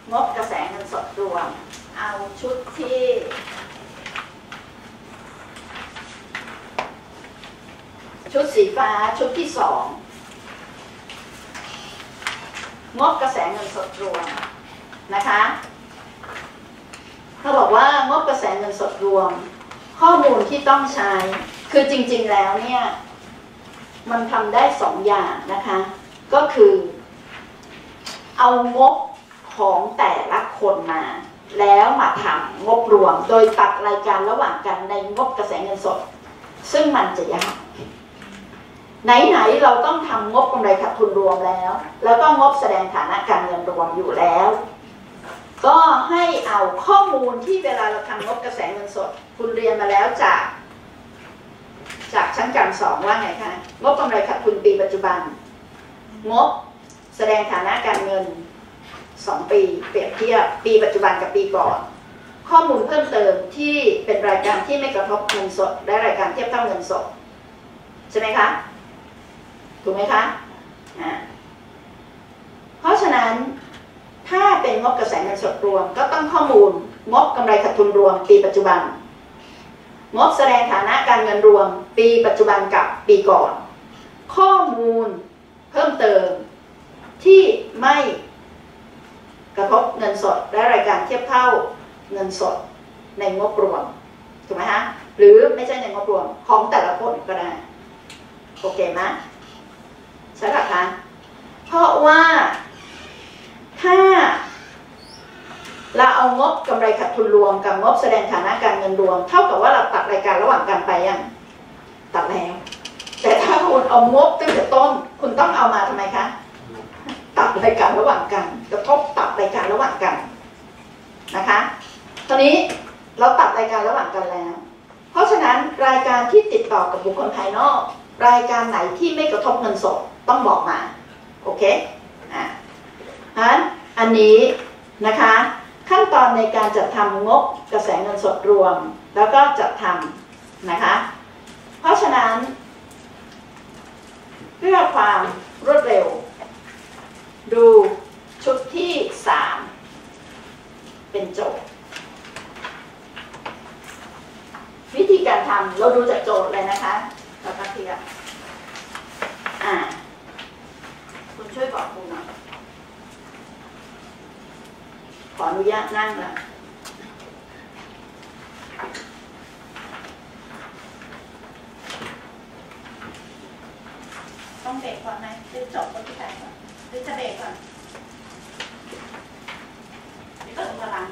งบกระแสเงินสดรวมเอาชุดที่ชุดสีฟ้าชุดที่2งบกระแสเงินสดรวมนะคะเขาบอกว่างบกระแสเงินสดรวมข้อมูลที่ต้องใช้คือจริงๆแล้วเนี่ยมันทำได้2อย่างนะคะก็คือเอางบของแต่ละคนมาแล้วมาทำงบรวมโดยตัดรายการระหว่างกันในงบกระแสเงินสดซึ่งมันจะยากไหนๆเราต้องทำงบกำไรขาดทุนรวมแล้วก็งบแสดงฐานะการเงินรวมอยู่แล้วก็ให้เอาข้อมูลที่เวลาเราทำงบกระแสเงินสดคุณเรียนมาแล้วจากชั้นการ2ว่าไงคะงบกำไรขาดทุนปีปัจจุบันงบแสดงฐานะการเงิน2 ปีเปรียบเทียบปีปัจจุบันกับปีก่อนข้อมูลเพิ่มเติมที่เป็นรายการที่ไม่กระทบเงินสดและรายการเทียบเท่าเงินสดใช่ไหมคะถูกไหมคะเพราะฉะนั้นถ้าเป็นงบกระแสเงินสดรวมก็ต้องข้อมูลงบกำไรขาดทุนรวมปีปัจจุบันงบแสดงฐานะการเงินรวมปีปัจจุบันกับปีก่อนข้อมูลเพิ่มเติมที่ไม่กระทบเงินสดและรายการเทียบเท่าเงินสดในงบรวมถูกไหมฮะหรือไม่ใช่ในงบรวมของแต่ละคนก็ได้โอเคไหมใช่ไหมคะเพราะว่าถ้าเราเอางบกำไรขาดทุนรวมกับงบแสดงฐานะการเงินรวมเท่ากับว่าเราตัดรายการระหว่างกันไปยังตัดแล้วแต่ถ้าคุณเอางบตั้งแต่ต้นคุณต้องเอามาทำไมคะตัดรายการระหว่างกันกระทบตัดรายการระหว่างกันนะคะตอนนี้เราตัดรายการระหว่างกันแล้วเพราะฉะนั้นรายการที่ติดต่อกับบุคคลภายนอกรายการไหนที่ไม่กระทบเงินสดต้องบอกมาโอเคอันนี้นะคะขั้นตอนในการจัดทำงบกระแสเงินสดรวมแล้วก็จัดทำนะคะเพราะฉะนั้นเพื่อความรวดเร็วดูชุดที่3เป็นโจทย์วิธีการทำเราดูจากโจทย์เลยนะคะแล้วก็เทียบคุณช่วยบอกคุณหน่อยขออนุญาตนั่งละต้องเบรกก่อนไหมหรือจบคนที่8ก่อนหรือจะเบรกก่อนหรือเติมพลัง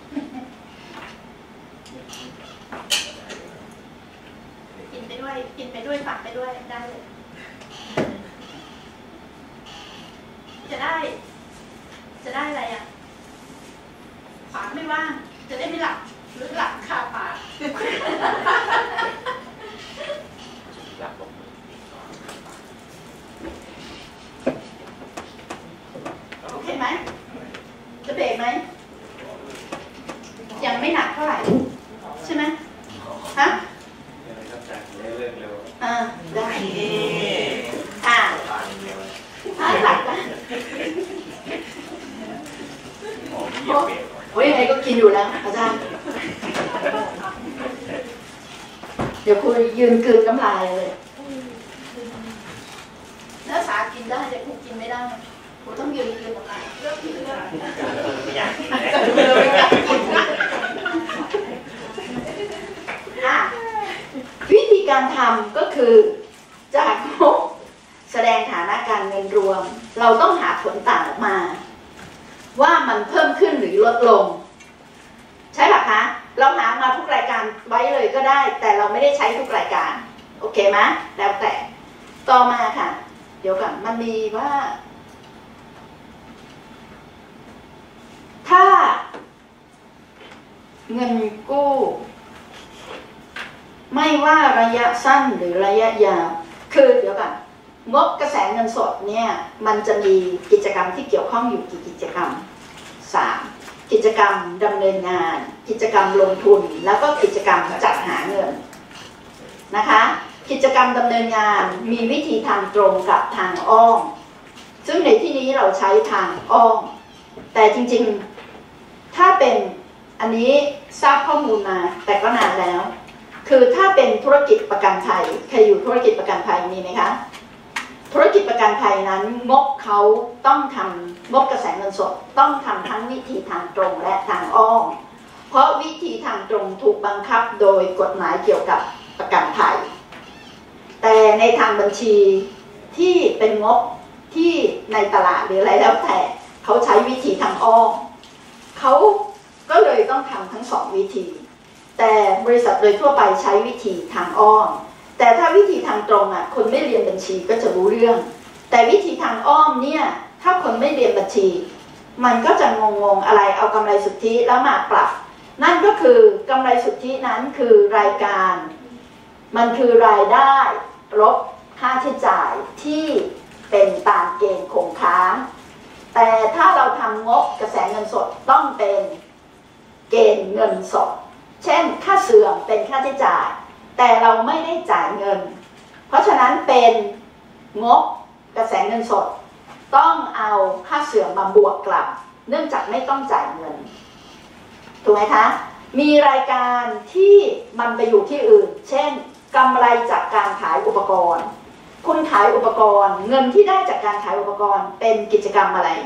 กินไปด้วยฝักไปด้วยได้เลยจะได้อะไรอ่ะปากไม่ว่างจะได้ไม่หลับหรือหลับคาปากโอเคไหมจะเบรกไหมยังไม่หนักเท่าไหร่ใช่ไหมฮะได้หลักนะโอ้ยยังไงก็กินอยู่แล้วอาจารย์เดี๋ยวคุณยืนกลืนน้ำลายเลยนักศึกษากินได้แต่คุณกินไม่ได้คุณต้องยืนกลืนน้ำลายไม่อยากกินวิธีการทำก็คือจากงบแสดงฐานะการเงินรวมเราต้องหาผลต่างออกมาว่ามันเพิ่มขึ้นหรือลดลงใช่หรอคะเราหามาทุกรายการไว้เลยก็ได้แต่เราไม่ได้ใช้ทุกรายการโอเคไหมแล้วแต่ต่อมาค่ะเดี๋ยวก่อนมันมีว่าถ้าเงินกู้ไม่ว่าระยะสั้นหรือระยะยาวคือเดี๋ยวก่อนงบกระแสเงินสดเนี่ยมันจะมีกิจกรรมที่เกี่ยวข้องอยู่กี่กิจกรรม3กิจกรรมดำเนินงานกิจกรรมลงทุนแล้วก็กิจกรรมจัดหาเงินนะคะกิจกรรมดำเนินงานมีวิธีทางตรงกับทางอ้อมซึ่งในที่นี้เราใช้ทางอ้อมแต่จริงๆถ้าเป็นอันนี้ทราบข้อมูลมาแต่ก็นานแล้วคือถ้าเป็นธุรกิจประกันภัยใครอยู่ธุรกิจประกันภัยมีไหมคะธุรกิจประกันภัยนั้นงบเขาต้องทำงบกระแสเงินสดต้องทำทั้งวิธีทางตรงและทางอ้อมเพราะวิธีทางตรงถูกบังคับโดยกฎหมายเกี่ยวกับประกันภัยแต่ในทางบัญชีที่เป็นงบที่ในตลาดหรืออะไรแล้วแต่เขาใช้วิธีทางอ้อมเขาก็เลยต้องทำทั้งสองวิธีแต่บริษัทโดยทั่วไปใช้วิธีทางอ้อมแต่ถ้าวิธีทางตรงอ่ะคนไม่เรียนบัญชีก็จะรู้เรื่องแต่วิธีทางอ้อมเนี่ยถ้าคนไม่เรียนบัญชีมันก็จะงงอะไรเอากำไรสุทธิแล้วมาปรับนั่นก็คือกำไรสุทธินั้นคือรายการมันคือรายได้ลบค่าใช้จ่ายที่เป็นตามเกณฑ์คงค้างแต่ถ้าเราทำงบกระแสเงินสดต้องเป็นเกณฑ์เงินสดเช่นค่าเสื่อมเป็นค่าใช้จ่ายแต่เราไม่ได้จ่ายเงินเพราะฉะนั้นเป็นงบกระแสเงินสดต้องเอาค่าเสื่อมมาบวกกลับเนื่องจากไม่ต้องจ่ายเงินถูกไหมคะมีรายการที่มันไปอยู่ที่อื่นเช่นกำไรจากการขายอุปกรณ์คุณขายอุปกรณ์เงินที่ได้จากการขายอุปกรณ์เป็นกิจกรรมอะไร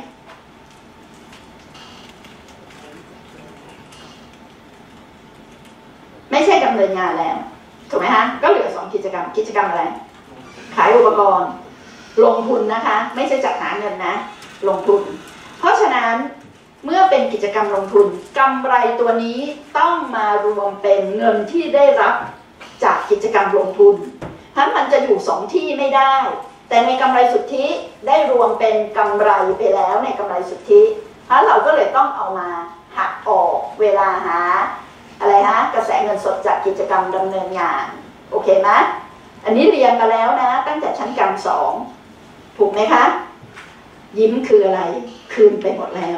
ไม่ใช่ดำเนินงานแล้วถูกไหมคะก็เหลือ2กิจกรรมกิจกรรมอะไรขายอุปกรณ์ลงทุนนะคะไม่ใช่จัดหาเงินนะลงทุนเพราะฉะนั้นเมื่อเป็นกิจกรรมลงทุนกำไรตัวนี้ต้องมารวมเป็นเงินที่ได้รับจากกิจกรรมลงทุนเพราะมันจะอยู่2ที่ไม่ได้แต่ในกำไรสุทธิได้รวมเป็นกำไรไปแล้วในกำไรสุทธิเพราะเราก็เลยต้องเอามาหักออกเวลาหาอะไรฮะกระแสเงินสดจากกิจกรรมดำเนินงานโอเคไหมอันนี้เรียนมาแล้วนะตั้งแต่ชั้นกรรม2ถูกไหมคะยิ้มคืออะไรคืนไปหมดแล้ว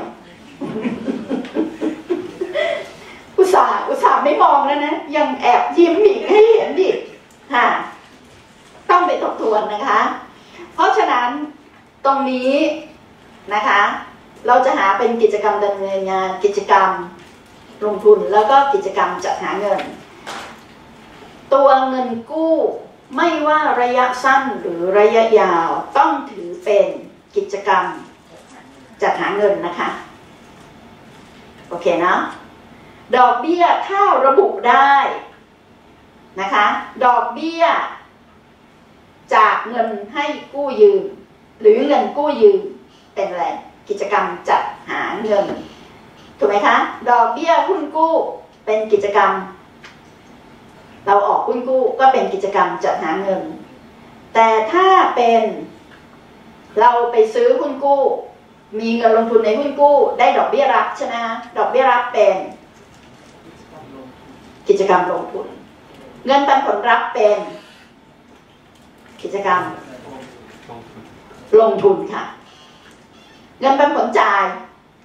อุตส่าห์ไม่มองแล้วนะยังแอบยิ้มอีกให้เห็นดิค่ะต้องไปทบทวนนะคะเพราะฉะนั้นตรงนี้นะคะเราจะหาเป็นกิจกรรมดำเนินงานกิจกรรมลงทุนแล้วก็กิจกรรมจัดหาเงินตัวเงินกู้ไม่ว่าระยะสั้นหรือระยะยาวต้องถือเป็นกิจกรรมจัดหาเงินนะคะโอเคนะดอกเบี้ยถ้าระบุได้นะคะดอกเบี้ยจากเงินให้กู้ยืมหรือเงินกู้ยืมเป็นอะไรกิจกรรมจัดหาเงินถูกไหมคะดอกเบี้ยหุ้นกู้เป็นกิจกรรมเราออกหุ้นกู้ก็เป็นกิจกรรมจัดหาเงินแต่ถ้าเป็นเราไปซื้อหุ้นกู้มีเงินลงทุนในหุ้นกู้ได้ดอกเบี้ยรับใช่ไหมดอกเบี้ยรับเป็นกิจกรรมลงทุนเงินปันผลรับเป็นกิจกรรมลงทุนค่ะเงินปันผลจ่าย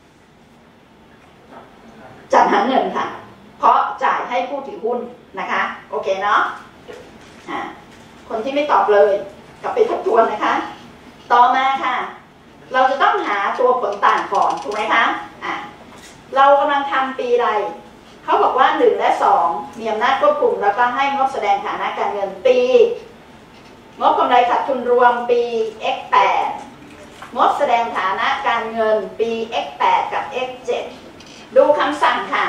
จัดหาเงินค่ะเพราะจ่ายให้ผู้ถือหุ้นนะคะโอเคเนาะคนที่ไม่ตอบเลยกลับไปทบทวนนะคะต่อมาค่ะเราจะต้องหาตัวผลต่างก่อนถูกไหมคะเรากำลังทำปีใดเขาบอกว่า1และ2มีอำนาจควบคุมแล้วก็ให้งบแสดงฐานะการเงินปีงบกำไรขาดทุนรวมปี X8 งบแสดงฐานะการเงินปี X8 กับ X7 ดูคำสั่งค่ะ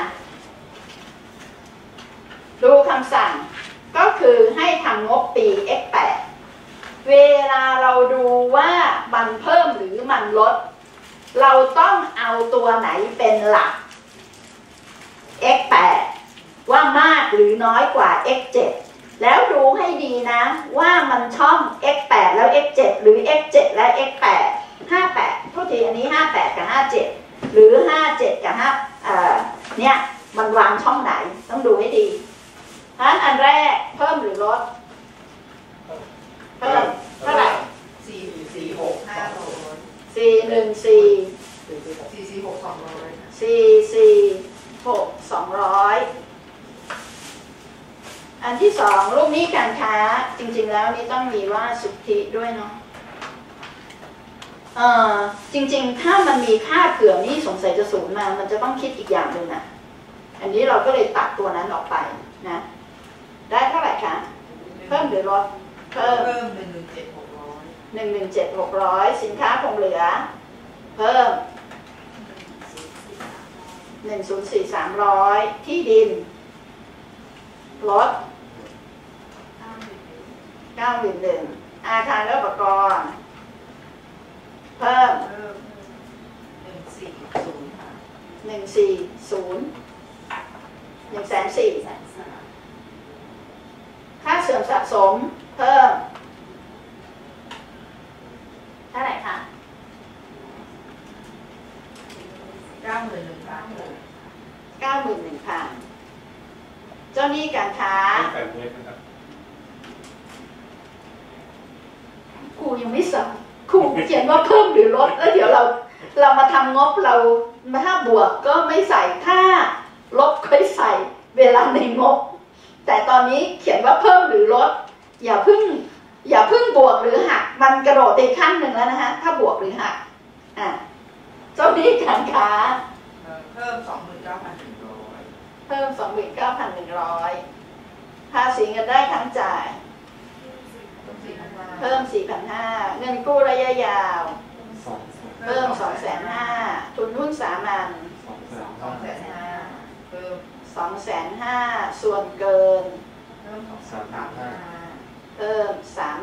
ดูคำสั่งก็คือให้ทำงบปี X8 เวลาเราดูว่ามันเพิ่มหรือมันลดเราต้องเอาตัวไหนเป็นหลัก X8 ว่ามากหรือน้อยกว่า X7 แล้วดูให้ดีนะว่ามันช่อง X8 แล้ว X7 หรือ X7 และ X8 58โทษทีอันนี้58กับ57หรือ57กับเนี่ยมันวางช่องไหนต้องดูให้ดีอันแรกเพิ่มหรือลดเพิ่มเท่าไหร่446 อันที่2รูปนี้การค้าจริงๆแล้วนี่ต้องมีว่าสุทธิด้วยเนาะจริงๆถ้ามันมีค่าเผื่อนี่สงสัยจะศูนย์ไหมมามันจะต้องคิดอีกอย่างหนึ่งนะอันนี้เราก็เลยตัดตัวนั้นออกไปนะได้เท่าไหร่คะเพิ่มหรือลดเพิ่ม117,600สินค้าคงเหลือเพิ่ม104,300ที่ดินลด91,000อาคารและอุปกรณ์เพิ่ม140,000ค่าเสื่อมสะสมเพิ่มเท่าไหร่คะ91,000เจ้าหนี้การค้าครูยังไม่สั่งครูเขียนว่าเพิ่มหรือลดแล้วเดี๋ยวเรามาทำงบเราถ้าบวกก็ไม่ใส่ถ้าลบค่อยใส่เวลาในงบแต่ตอนนี้เขียนว่าเพิ่มหรือลดอย่าเพิ่งบวกหรือหักมันกระโดดไปขั้นหนึ่งแล้วนะฮะถ้าบวกหรือหักเจ้าหนี้การค้าเพิ่ม 29,100 ภาษีเงินได้ค้างจ่ายเพิ่ม 4,500 เงินกู้ระยะยาวเพิ่ม 250,000 ทุนหุ้นสามัญ250,000 เพิ่ม 250,000 ส่วนเกินเพิ่ม 35,000 เพิ่ม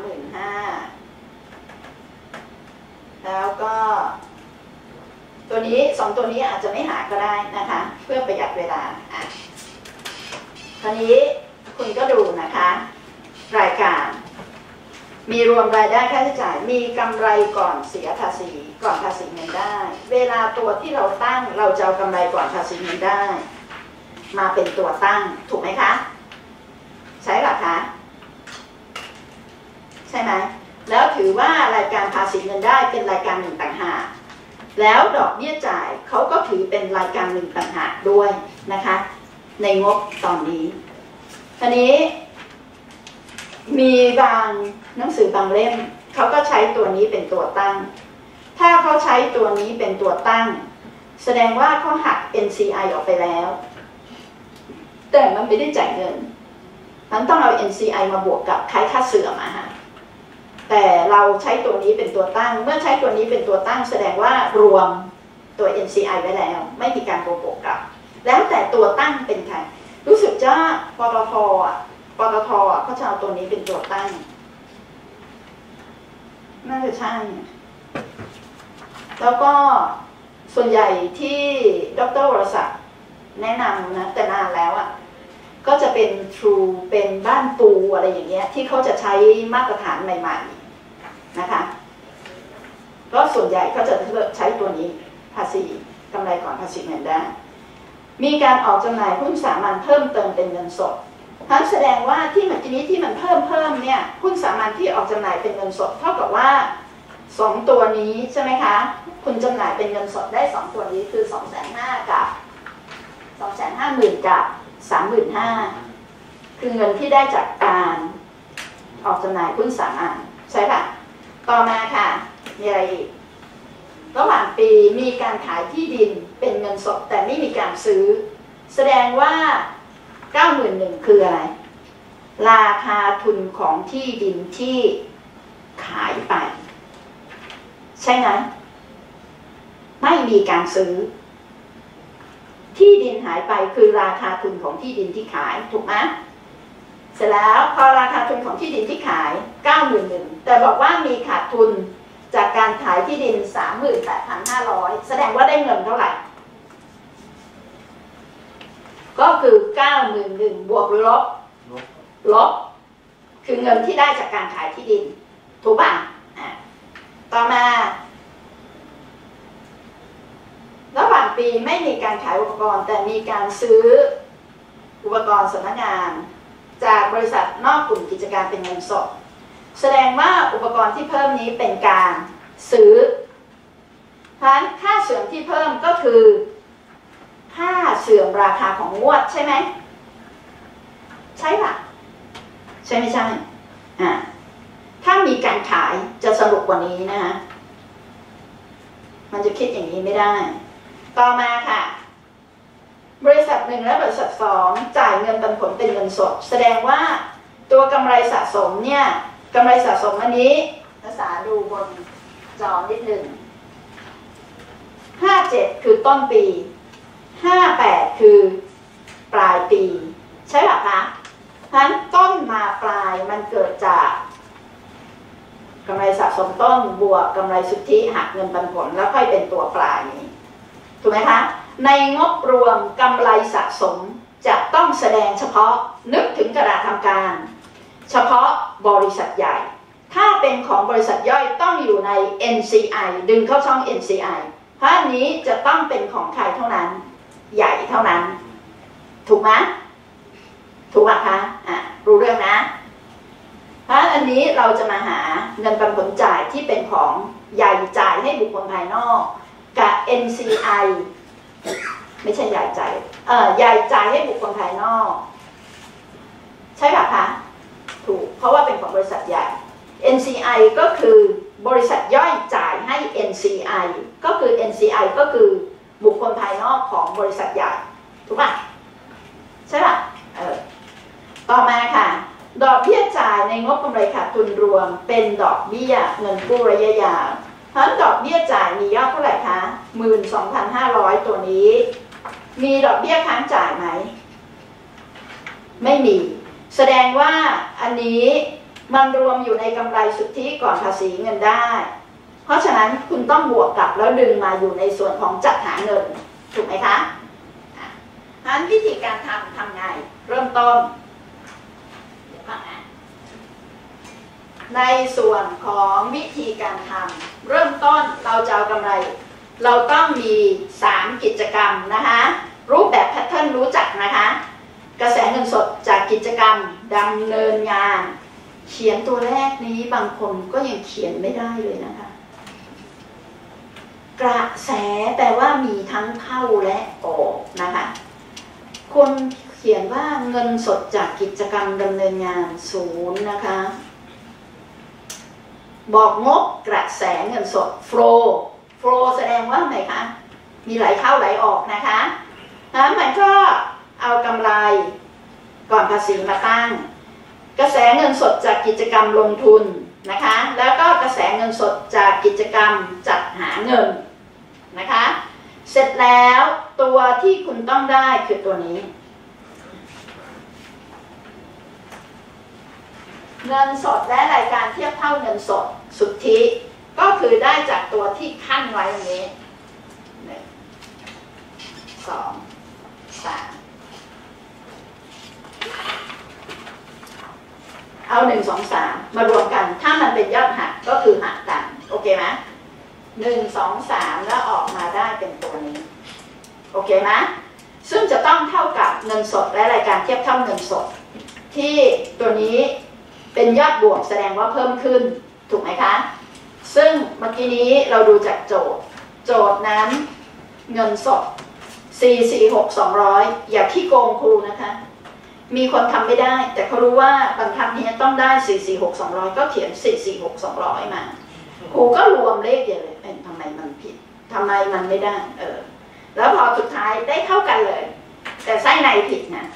35,000 แล้วก็ตัวนี้2ตัวนี้อาจจะไม่หาก็ได้นะคะเพื่อประหยัดเวลาคราวนี้คุณก็ดูนะคะรายการมีรวมรายได้ค่าใช้จ่ายมีกำไรก่อนเสียภาษีก่อนภาษีเงินได้เวลาตัวที่เราตั้งเราจะเอากำไรก่อนภาษีเงินได้มาเป็นตัวตั้งถูกไหมคะใช่หรอคะใช่ไหมแล้วถือว่ารายการภาษีเงินได้เป็นรายการหนึ่งต่างหากแล้วดอกเบี้ยจ่ายเขาก็ถือเป็นรายการหนึ่งต่างหากด้วยนะคะในงบตอนนี้ทีนี้มีบางหนังสือบางเล่มเขาก็ใช้ตัวนี้เป็นตัวตั้งถ้าเขาใช้ตัวนี้เป็นตัวตั้งแสดงว่าเขาหัก NCI ออกไปแล้วแต่มันไม่ได้จ่ายเงินมันต้องเอา NCI มาบวกกับค่าเสื่อมแต่เราใช้ตัวนี้เป็นตัวตั้งเมื่อใช้ตัวนี้เป็นตัวตั้งแสดงว่ารวมตัว NCI ไว้แล้วไม่มีการบวกกับแล้วแต่ตัวตั้งเป็นใครรู้สึกจะปตทเขาจะเอาตัวนี้เป็นตัวตั้งน่าจะใช่แล้วก็ส่วนใหญ่ที่ดร.วรศักดิ์แนะนำนะแต่นานแล้วก็จะเป็น True เป็นบ้านปูอะไรอย่างเงี้ยที่เขาจะใช้มาตรฐานใหม่ๆนะคะก็ส่วนใหญ่ก็จะใช้ตัวนี้ภาษีกำไรก่อนภาษีเงินได้มีการออกจำหน่ายหุ้นสามัญเพิ่มเติมเป็นเงินสดทั้นแสดงว่าที่เมื่อกี้นี้ที่มันเพิ่มเนี่ยหุ้นสามัญที่ออกจำหน่ายเป็นเงินสดเท่ากับว่า2ตัวนี้ใช่ไหมคะคุณจำหน่ายเป็นเงินสดได้2ตัวนี้คือ 250,000 กับ 250,000 กับ 35,000 คือเงินที่ได้จากการออกจำหน่ายหุ้นสามัญใช่ป่ะต่อมาค่ะมีอะไรอีกระหว่างปีมีการขายที่ดินเป็นเงินสดแต่ไม่มีการซื้อแสดงว่า 91,000 คืออะไรราคาทุนของที่ดินที่ขายไปใช่ไหมไม่มีการซื้อที่ดินหายไปคือราคาทุนของที่ดินที่ขายถูกไหมเสร็จแล้วพอราคาทุนของที่ดินที่ขาย 91,000 แต่บอกว่ามีขาดทุนจากการขายที่ดิน 38,500 แสดงว่าได้เงินเท่าไหร่ก็คือ 91,000 บวกหรือลบคือเงินที่ได้จากการขายที่ดินถูกป่ะต่อมาระหว่างปีไม่มีการขายอุปกรณ์แต่มีการซื้ออุปกรณ์สำนักงานจากบริษัทนอกกลุ่มกิจการเป็นเงินสดแสดงว่าอุปกรณ์ที่เพิ่มนี้เป็นการซื้อเพราะฉะนั้นค่าเสื่อมที่เพิ่มก็คือค่าเสื่อมราคาของงวดใช่ไหมใช่ป่ะใช่ไม่ใช่ถ้ามีการขายจะสรุปกว่านี้นะคะมันจะคิดอย่างนี้ไม่ได้ต่อมาค่ะบริษัท1และบริษัท2จ่ายเงินปันผลเป็นเงินสดแสดงว่าตัวกำไรสะสมเนี่ยกำไรสะสมอันนี้ภาษาดูบนจอนิดหนึ่ง57คือต้นปี58คือปลายปีใช่หรอคะเพราะฉะนั้นต้นมาปลายมันเกิดจากกำไรสะสมต้นบวกกำไรสุทธิหักเงินปันผลแล้วค่อยเป็นตัวปลายนี้ถูกไหมคะในงบรวมกำไรสะสมจะต้องแสดงเฉพาะนึกถึงกระดาษทำการเฉพาะบริษัทใหญ่ถ้าเป็นของบริษัทย่อยต้องอยู่ใน NCI ดึงเข้าช่อง NCI เพราะอันนี้จะต้องเป็นของใครเท่านั้นใหญ่เท่านั้นถูกไหมถูกป่ะคะรู้เรื่องนะเพราะอันนี้เราจะมาหาเงินปันผลจ่ายที่เป็นของใหญ่จ่ายให้บุคคลภายนอกกับ NCI ไม่ใช่ใหญ่จ่ายใหญ่จ่ายให้บุคคลภายนอกใช่ป่ะคะถูกเพราะว่าเป็นของบริษัทใหญ่ NCI ก็คือบริษัทย่อยจ่ายให้ NCI ก็คือ NCI ก็คือบุคคลภายนอกของบริษัทใหญ่ถูกป่ะใช่ป่ะต่อมาค่ะดอกเบี้ยจ่ายในงบกำไรขาดทุนรวมเป็นดอกเบี้ยเงินกู้ระยะยาวเพราะดอกเบี้ยจ่ายมียอดเท่าไหร่คะ 12,500 ตัวนี้มีดอกเบี้ยค้างจ่ายไหมไม่มีแสดงว่าอันนี้มันรวมอยู่ในกำไรสุทธิก่อนภาษีเงินได้เพราะฉะนั้นคุณต้องบวกกลับแล้วดึงมาอยู่ในส่วนของจัดหาเงินถูกไหมคะเพราะฉะนั้นวิธีการทำไงเริ่มต้นในส่วนของวิธีการทำเริ่มต้นเราจะเอากำไรเราต้องมี3กิจกรรมนะคะรูปแบบแพทเทิร์นรู้จักนะคะกระแสเงินสดจากกิจกรรมดำเนินงานเขียนตัวแรกนี้บางคนก็ยังเขียนไม่ได้เลยนะคะกระแสแปลว่ามีทั้งเข้าและออกนะคะคนเขียนว่าเงินสดจากกิจกรรมดำเนินงาน0นะคะบอกงบกระแสเงินสด flow แสดงว่าไงคะมีไหลเข้าไหลออกนะคะมันก็เอากำไรก่อนภาษีมาตั้งกระแสเงินสดจากกิจกรรมลงทุนนะคะแล้วก็กระแสเงินสดจากกิจกรรมจัดหาเงินนะคะเสร็จแล้วตัวที่คุณต้องได้คือตัวนี้เงินสดและรายการเทียบเท่าเงินสดสุทธิก็คือได้จากตัวที่ขั้นไว้ตรงนี้1 2 3เอา1 2 3มารวมกันถ้ามันเป็นยอดหักก็คือหักกันโอเคไหม1 2 3แล้วออกมาได้เป็นตัวนี้โอเคไหมซึ่งจะต้องเท่ากับเงินสดและรายการเทียบเท่าเงินสดที่ตัวนี้เป็นยอดบวกแสดงว่าเพิ่มขึ้นถูกไหมคะซึ่งเมื่อกี้นี้เราดูจากโจทย์นั้นเงินสด446,200อย่าขี้โกงครูนะคะมีคนทำไม่ได้แต่เขารู้ว่าบรรทัดนี้ต้องได้446,200ก็เขียน446,200มาครูก็รวมเลขเดียวเลยทำไมมันผิดทำไมมันไม่ได้แล้วพอสุดท้ายได้เท่ากันเลยแต่ไส้ในผิดนะ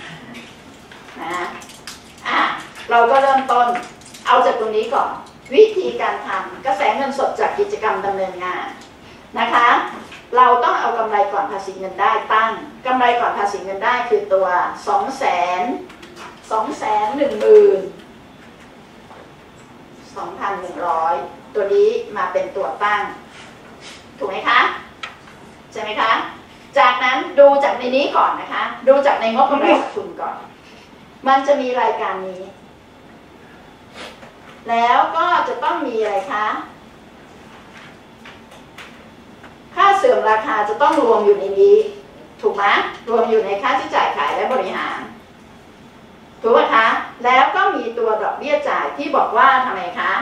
เราก็เริ่มต้นเอาจากตรงนี้ก่อนวิธีการทำกระแสเงินสดจากกิจกรรมดำเนินงานนะคะเราต้องเอากำไรก่อนภาษีเงินได้ตั้งกำไรก่อนภาษีเงินได้คือตัว212,100ตัวนี้มาเป็นตัวตั้งถูกไหมคะใช่ไหมคะจากนั้นดูจากในนี้ก่อนนะคะดูจากในงบกำไรขาดทุนก่อนมันจะมีรายการนี้แล้วก็จะต้องมีอะไรคะค่าเสื่อมราคาจะต้องรวมอยู่ในนี้ถูกไหมรวมอยู่ในค่าใช้จ่ายขายและบริหารถูกไหมคะแล้วก็มีตัวดอกเบี้ยจ่ายที่บอกว่าทำไมคะ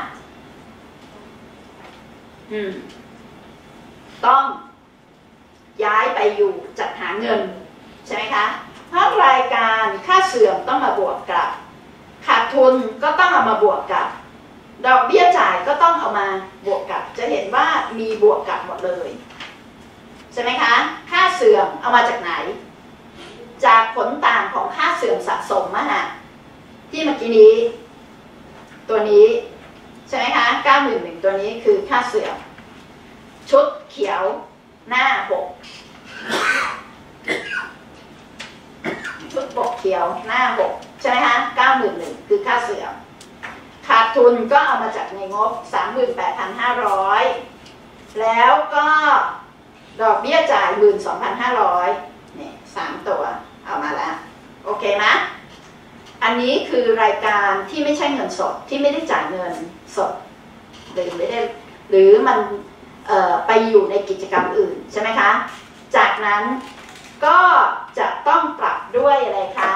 ต้องย้ายไปอยู่จัดหาเงินใช่ไหมคะเพราะรายการค่าเสื่อมต้องมาบวกกับขาดทุนก็ต้องเอามาบวกกับดอกเบี้ยจ่ายก็ต้องเอามาบวกกับจะเห็นว่ามีบวกกับหมดเลยใช่ไหมคะค่าเสื่อมเอามาจากไหนจากผลต่างของค่าเสื่อมสะสมที่เมื่อกี้นี้ตัวนี้ใช่ไหมคะ 91,000 ตัวนี้คือค่าเสื่อมชุดเขียวหน้า6ชุดปกเขียวหน้า6ใช่ไหมคะ 91,000 คือค่าเสื่อมขาดทุนก็เอามาจากในงบ 38,500 แล้วก็ดอกเบี้ยจ่าย 12,500 นี่3ตัวเอามาแล้วโอเคไหมอันนี้คือรายการที่ไม่ใช่เงินสดที่ไม่ได้จ่ายเงินสดหรือไม่ได้หรือมันไปอยู่ในกิจกรรมอื่นใช่ไหมคะจากนั้นก็จะต้องปรับด้วยอะไรคะ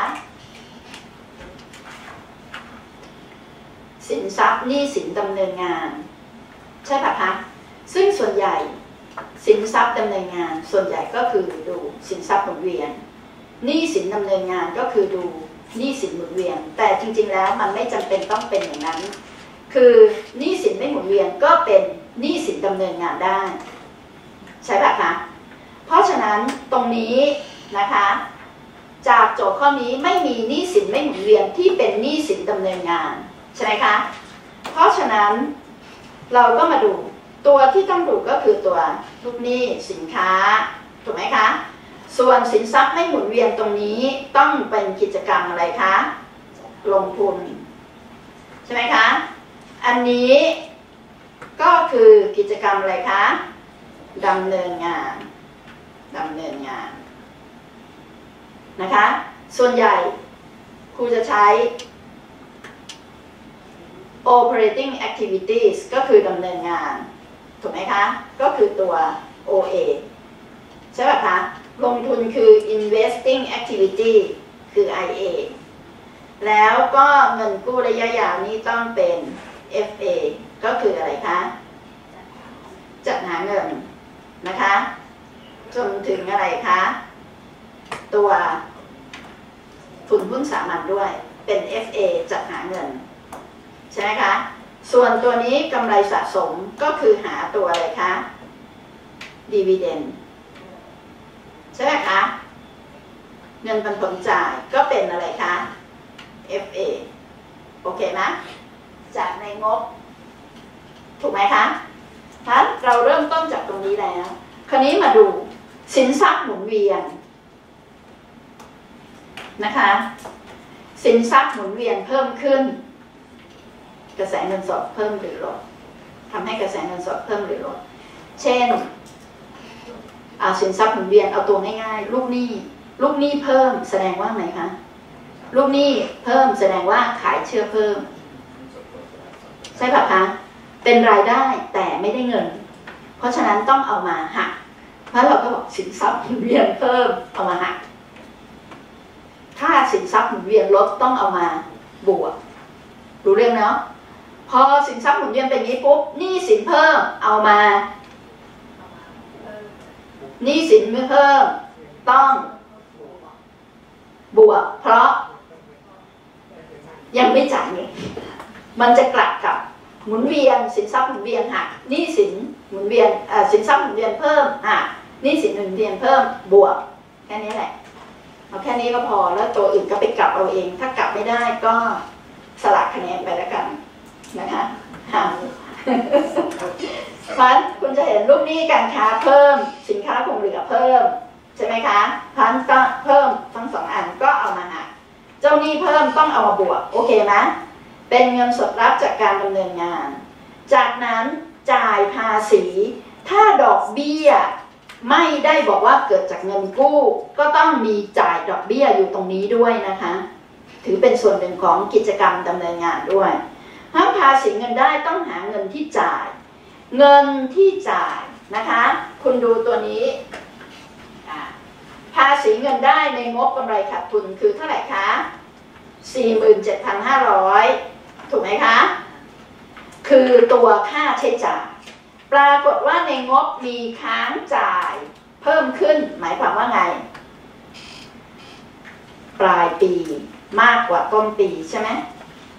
สินทรัพย์หนี้สินดำเนินงานใช่ปะคะซึ่งส่วนใหญ่สินทรัพย์ดำเนินงานส่วนใหญ่ก็คือดูสินทรัพย์หมุนเวียนหนี้สินดำเนินงานก็คือดูหนี้สินหมุนเวียนแต่จริงๆแล้วมันไม่จำเป็นต้องเป็นอย่างนั้นคือหนี้สินไม่หมุนเวียนก็เป็นหนี้สินดำเนินงานได้ใช่ปะคะเพราะฉะนั้นตรงนี้นะคะจากโจทย์ข้อนี้ไม่มีหนี้สินไม่หมุนเวียนที่เป็นหนี้สินดำเนินงานใช่ไหมคะเพราะฉะนั้นเราก็มาดูตัวที่ต้องดูก็คือตัวลูกหนี้สินค้าถูกไหมคะส่วนสินทรัพย์ไม่หมุนเวียนตรงนี้ต้องเป็นกิจกรรมอะไรคะลงทุนใช่ไหมคะอันนี้ก็คือกิจกรรมอะไรคะดำเนินงานนะคะส่วนใหญ่ครูจะใช้ operating activities ก็คือดำเนินงานถูกไหมคะก็คือตัว OA ใช่ป่ะคะลงทุนคือ investing activity คือ IA แล้วก็เงินกู้ระยะยาวนี้ต้องเป็น FA ก็คืออะไรคะจัดหาเงินนะคะจนถึงอะไรคะตัวทุนหุ้นสามัญด้วยเป็น FA จัดหาเงินใช่ไหมคะส่วนตัวนี้กำไรสะสมก็คือหาตัวอะไรคะ dividend ใช่ไหมคะเงินปันผลจ่ายก็เป็นอะไรคะ FA โอเคไหมจากในงบถูกไหมคะงั้นเราเริ่มต้นจากตรงนี้แล้วคราวนี้มาดูสินทรัพย์หมุนเวียนนะคะสินทรัพย์หมุนเวียนเพิ่มขึ้นกระแสเงินสดเพิ่มหรือลดทำให้กระแสเงินสดเพิ่มหรือลดเช่นสินทรัพย์หมุนเวียนเอาตัวง่ายๆลูกหนี้เพิ่มแสดงว่าไงคะลูกหนี้เพิ่มแสดงว่าขายเชื่อเพิ่มใช่ป่ะคะเป็นรายได้แต่ไม่ได้เงินเพราะฉะนั้นต้องเอามาหักเพราะเราก็บอกสินทรัพย์หมุนเวียนเพิ่มเอามาหักถ้าสินทรัพย์หมุนเวียนลดต้องเอามาบวกรู้เรื่องเนาะพอสินทรัพย์หมุนเวียนเป็นนี้ปุ๊บหนี้สินเพิ่มเอามาหนี้สินไม่เพิ่มต้องบวกเพราะยังไม่จ่ายเงินมันจะกลับกับหมุนเวียนสินทรัพย์หมุนเวียนหักหนี้สินหมุนเวียนสินทรัพย์หมุนเวียนเพิ่มหักหนี้สินหมุนเวียนเพิ่มบวกแค่นี้แหละเอาแค่นี้ก็พอแล้วตัวอื่นก็ไปกลับเอาเองถ้ากลับไม่ได้ก็สลักคะแนนไปแล้วกันนะคะเพราะฉะนั้นคุณจะเห็นลูกหนี้การค้าเพิ่มสินค้าคงเหลือเพิ่มใช่ไหมคะเพราะฉะนั้นก็เพิ่มทั้ง2อันก็เอามาหักเจ้าหนี้เพิ่มต้องเอามาบวกโอเคไหมเป็นเงินสดรับจากการดำเนินงานจากนั้นจ่ายภาษีถ้าดอกเบี้ยไม่ได้บอกว่าเกิดจากเงินกู้ก็ต้องมีจ่ายดอกเบี้ยอยู่ตรงนี้ด้วยนะคะถือเป็นส่วนหนึ่งของกิจกรรมดำเนินงานด้วยถ้าภาษีเงินได้ต้องหาเงินที่จ่ายเงินที่จ่ายนะคะคุณดูตัวนี้ภาษีเงินได้ในงบกำไรขาดทุนคือเท่าไหร่คะ 47,500 ถูกไหมคะคือตัวค่าใช้จ่ายปรากฏว่าในงบมีค้างจ่ายเพิ่มขึ้นหมายความว่าไงปลายปีมากกว่าต้นปีใช่ไหม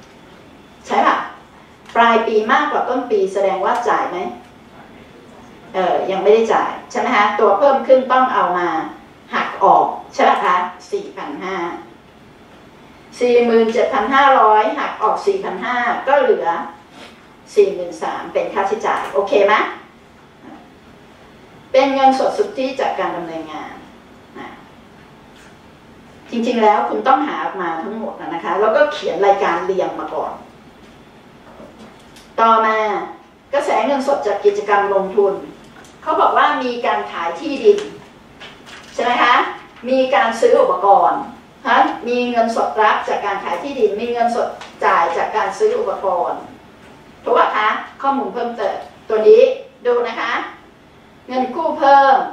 ใช่ป่ะปลายปีมากกว่าต้นปีแสดงว่าจ่ายไหมยังไม่ได้จ่ายใช่ไหมคะตัวเพิ่มขึ้นต้องเอามาหักออกใช่ไหมคะ 47,500 หักออก 4,500 ก็เหลือ 43,000 เป็นค่าใช้จ่ายโอเคไหมเป็นเงินสดสุทธิจากการดำเนินงานจริงๆแล้วคุณต้องหาออกมาทั้งหมดนะคะแล้วก็เขียนรายการเรียงมาก่อนต่อมากระแสเงินสดจากกิจกรรมลงทุนเขาบอกว่ามีการขายที่ดินใช่ไหมคะมีการซื้ออุปกรณ์มีเงินสดรับจากการขายที่ดินมีเงินสดจ่ายจากการซื้ออุปกรณ์ถูกป่ะคะข้อมูลเพิ่มเติมตัวนี้ดูนะคะเงินกู้เพิ่ม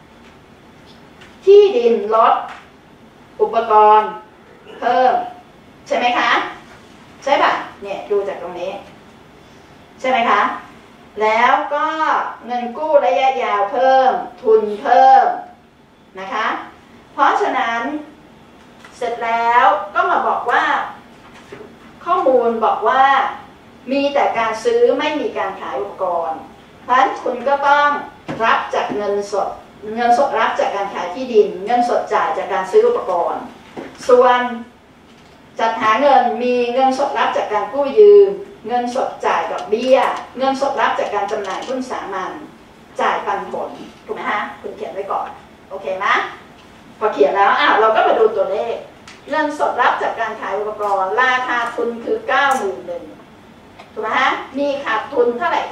ที่ดินรถอุปกรณ์เพิ่มใช่ไหมคะใช่ป่ะเนี่ยดูจากตรงนี้ใช่ไหมคะแล้วก็เงินกู้ระยะยาวเพิ่มทุนเพิ่มนะคะเพราะฉะนั้นเสร็จแล้วก็มาบอกว่าข้อมูลบอกว่ามีแต่การซื้อไม่มีการขายอุปกรณ์เพราะฉะนั้นคุณก็ต้องรับจากเงินสดรับจากการขายที่ดินเงินสดจ่ายจากการซื้ออุปกรณ์ส่วนจัดหาเงินมีเงินสดรับจากการกู้ยืมเงินสดจ่ายดอกเบี้ยเงินสดรับจากการจำหน่ายหุ้นสามัญจ่ายปันผลถูกไหมฮะคุณเขียนไว้ก่อนโอเคไหมพอเขียนแล้วเราก็มาดูตัวเลขเงินสดรับจากการขายอุปกรณ์ราคาทุนคือ 91,000 ถูกไหมฮะมีขาดทุนเท่าไหร่คะ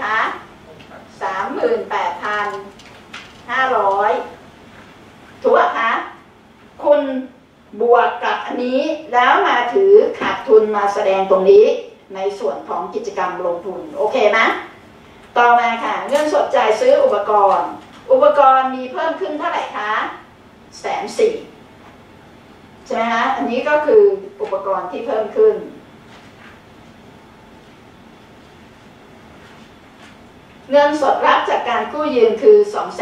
38,500 ถูกไหมคะคุณบวกกับอันนี้แล้วมาถือขาดทุนมาแสดงตรงนี้ในส่วนของกิจกรรมลงทุนโอเคไหมต่อมาค่ะเงินสดจ่ายซื้ออุปกรณ์มีเพิ่มขึ้นเท่าไหร่คะ140,000ใช่ไหมคะอันนี้ก็คืออุปกรณ์ที่เพิ่มขึ้นเงินสดรับจากการกู้ยืมคือ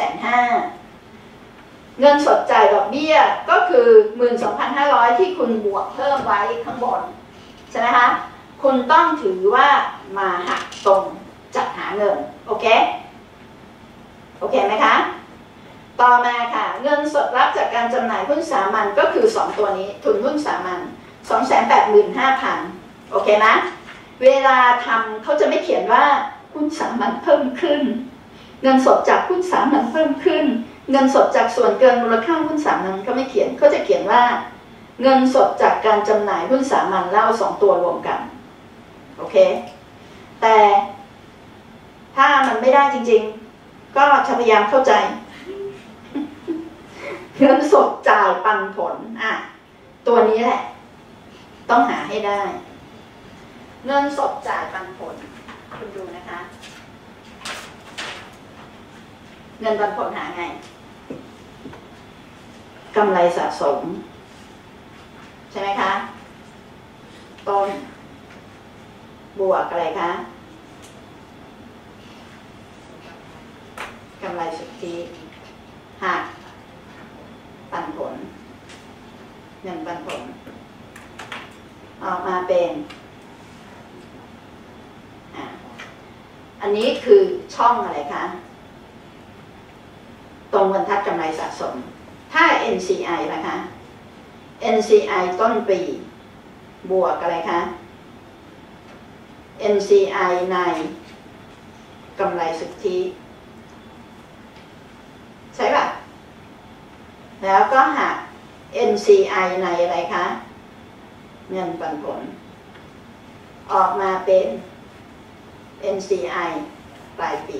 250,000 เงินสดจ่ายดอกเบี้ยก็คือ 12,500 ที่คุณบวกเพิ่มไว้ข้างบนใช่ไหมคะคุณต้องถือว่ามาหักตรงจัดหาเงินโอเคไหมคะต่อมาค่ะเงินสดรับจากการจำหน่ายหุ้นสามัญก็คือ2ตัวนี้ทุนหุ้นสามัญ 285,000 โอเคนะเวลาทำเขาจะไม่เขียนว่าหุ้นสามัญเพิ่มขึ้นเงินสดจากหุ้นสามัญเพิ่มขึ้นเงินสดจากส่วนเกินมูลค่าหุ้นสามัญเขาไม่เขียนเขาจะเขียนว่าเงินสดจากการจำหน่ายหุ้นสามัญแล้วเอา2ตัวรวมกันโอเคแต่ถ้ามันไม่ได้จริงๆก็พยายามเข้าใจเงินสดจ่ายปันผลตัวนี้แหละต้องหาให้ได้เงินสดจ่ายปันผลคุณดูนะคะเงินปันผลหาไงกำไรสะสมใช่ไหมคะต้นบวกอะไรคะกำไรสุทธิหักปันผลเงินปันผลออกมาเป็นอันนี้คือช่องอะไรคะตรงบรรทัดกำไรสะสมถ้า NCI นะคะ NCI ต้นปีบวกอะไรคะ NCI ในกำไรสุทธิใช่ป่ะแล้วก็หัก NCI ในอะไรคะเงินปันผลออกมาเป็น NCI ปลายปี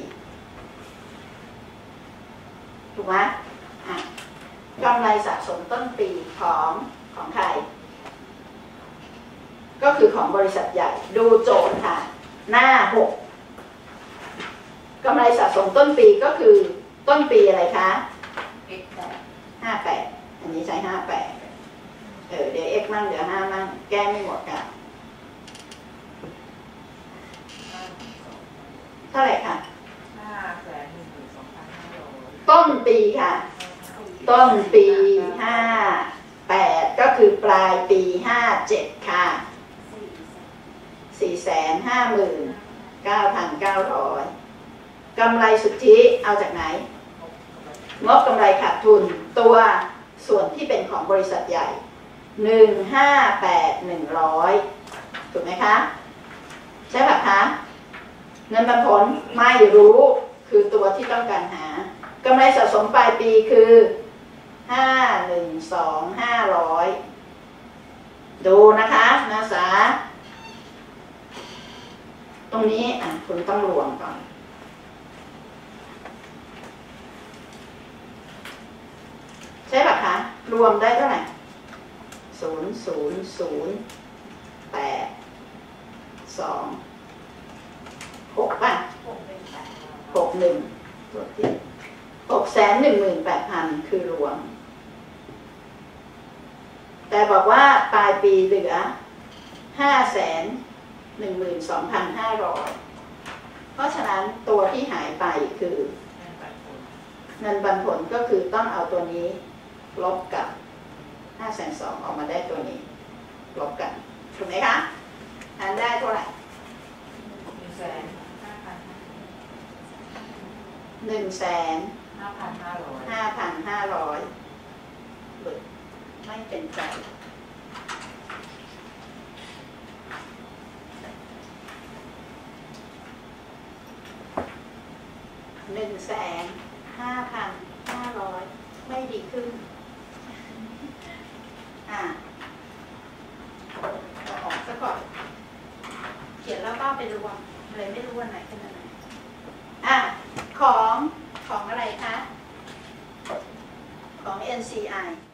ถูกไหมกำไรสะสมต้นปีของใครก็คือของบริษัทใหญ่ดูโจทย์ค่ะหน้า6กำไรสะสมต้นปีก็คือต้นปีอะไรคะ58อันนี้ใช้58เดี๋ยว x มั่งเดี๋ยว5มั่งแก้ไม่หมดค่ะเท่าไหร่คะต้นปีค่ะต้นปี58ก็คือปลายปี57ค่ะ 459,900 กำไรสุทธิเอาจากไหนงบกำไรขาดทุนตัวส่วนที่เป็นของบริษัทใหญ่158 ถูกไหมคะใช่ไหมคะเงินปันผลไม่รู้คือตัวที่ต้องการหากำไรสะสมปลายปีคือ500ดูนะคะนักศึกษาตรงนี้คุณต้องรวมก่อนใช่ป่ะคะรวมได้เท่าไหร่00082 6ป่ะ61ตัวที่618,000คือรวมแต่บอกว่าปลายปีเหลือ512,500เพราะฉะนั้นตัวที่หายไปคือเงินปันผลก็คือต้องเอาตัวนี้ลบกับ502,000ออกมาได้ตัวนี้ลบกันถูกไหมคะหารได้เท่าไหร่1,500,500ไม่เป็นใจ1,500,500ไม่ดีขึ้นเราออกซะก่อนเขียนแล้วก็ไปรวมเลยไม่รู้วันไหนเป็นอะไรของอะไรคะของ NCI